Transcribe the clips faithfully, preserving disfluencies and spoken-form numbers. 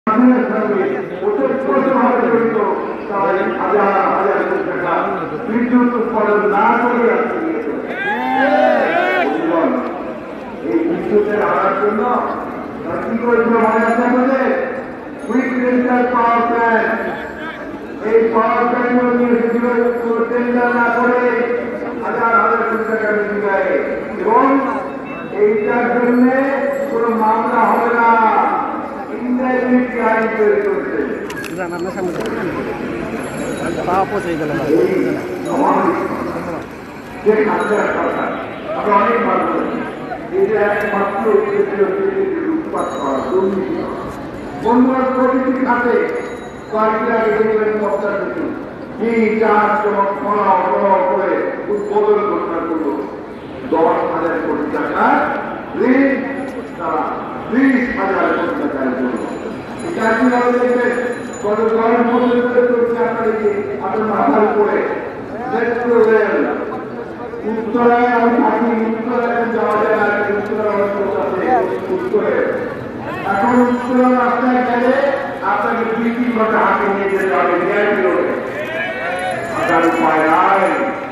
বিদ্যুৎ উৎপাদন না করে এই বিদ্যুতের আনার জন্য কি করেছিল মনে আছে আমাদের কুইক রেন্টাল পাওয়ার প্ল্যান্ট এই পাওয়ার প্ল্যান্ট নিয়ে এসেছিল টেন্ডার না করে হাজার হাজার কোটি টাকা বেশি দেয় এবং এইটার জন্য কোন মামলা হবে না ইন্ডাইরেক্ট আইন তৈরি করছে যে খাদ্যের সরকার আমরা অনেক ভালো করেছি এটা একমাত্র উৎপাদ করা দুর্নীতি বন্ধুরা প্রকৃতি খাতে কয়েকদিন আগে দেখবেন পদ্মা সেতু কি চার চমক ফলা ফলা করে উদ্বোধন ঘোষণা করলো দশ হাজার কোটি টাকা ঋণ তারা বিশ হাজার কোটি টাকার জন্য এটা কিভাবে দেখবেন গত কয়েক বছর ধরে চলছে আপনাদেরকে আপনার মাথার উপরে মেট্রো রেল উত্তরায় আমি থাকি উত্তরায় যাওয়া যায় না উত্তরা উত্তরে এখন উত্তরা রাস্তায় গেলে আপনাকে দুই তিন ঘন্টা হাতে নিয়ে যেতে হবে আপনার উপায় নাই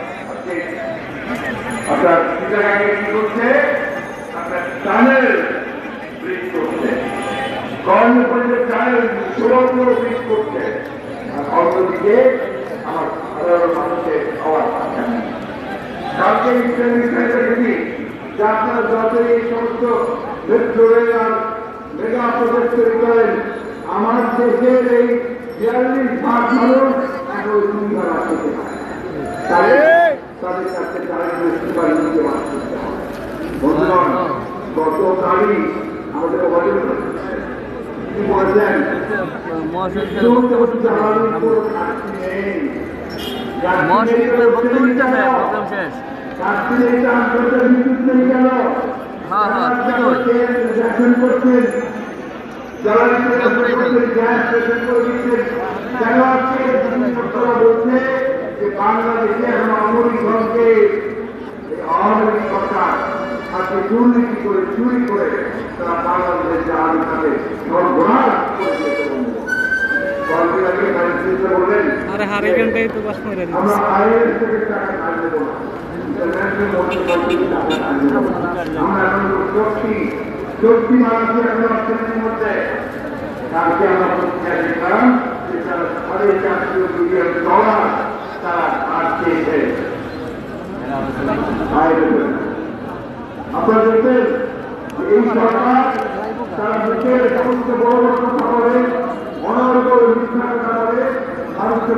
আপনার জায়গাকে কি করছে আপনার টানেল ব্রিজ করছে গভর্নমেন্টের টানেল সুরক্ষিত ব্রিজ করছে আর অন্যদিকে আমার সাধারণ মানুষের আওয়াজ থাকে না কালকে দেখি যে আপনারা যত এই সমস্ত মেট্রো রেল আর মেগা প্রজেক্ট তৈরি করেন আমার দেশের এই বিয়াল্লিশ ভাগ মানুষ এখন সুবিধা রাখতে পারে তাদের কাছে তারা ইস্তিফার নিতে পারছে বন্ধুগণ গতকালই আমাদের অবাধ কি বলেছেন শেষ বাংলাদেশে এখন অমরিকরণকে আওয়ামী সরকার আজকে দুর্নীতি করে চুরি করে তারা বাংলাদেশের যে আগে থাকে সরবরাহ বললেন আমরা আইএস থেকে টাকা ধার দেব না আমরা এখন শক্তি শক্তি মানুষের এখন অর্থনীতির মধ্যে তাকে আমরা দেখলাম যে তারা সাড়ে চারশো মিলিয়ন ডলার তারা কাজ চেয়েছে আপনারা দেখবেন এই সরকার তারা দেশের সমস্ত বড় বড় কথা বলে অনর্গল মিথ্যা কথা বলে মানুষের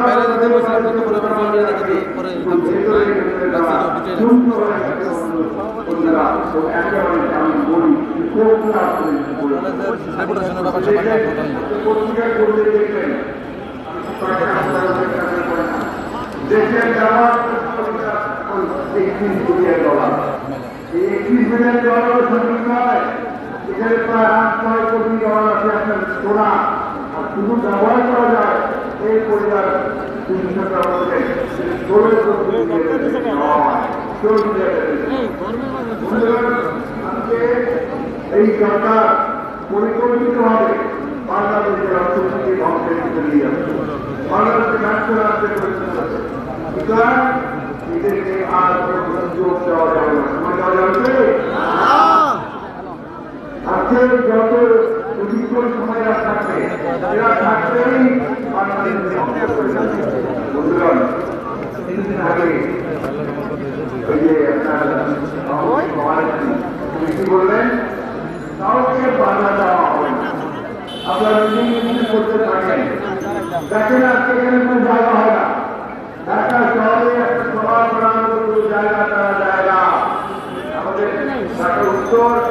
দেশের যাওয়া একত্রিশ মিলিয়ন ডলার এই একত্রিশ মিলিয়ন ডলার সঠিক নয় এখানে প্রায় আট নয় কোটি ডলার আছে আপনার সোনা আর শুধু ব্যবহার করা যায় এই পরিবার তিনশো টাকা আজকে এই সরকার পরিকল্পিত ভাবে বাংলাদেশের অর্থনীতি ধ্বংসের দিকে নিয়ে যাচ্ছে বাংলাদেশে ব্যর্থ রাষ্ট্রের সুতরাং এদেরকে আর সুযোগ দেওয়া যাবে না সময় দেওয়া যাবে আজকে যত প্রতিকূল সময় থাকবে এরা থাকবেই বন্ধুগণ কিছুদিন আগে ওই যে আপনার কি বললেন কাউকে বাধা দেওয়া হবে না আপনারা মিটিং করতে থাকেন দেখেন আজকে এখানে কোনো জায়গা হয় না ঢাকা শহরে একটা সভা করার মতো জায়গা তারা জায়গা আমাদের ঢাকা উত্তর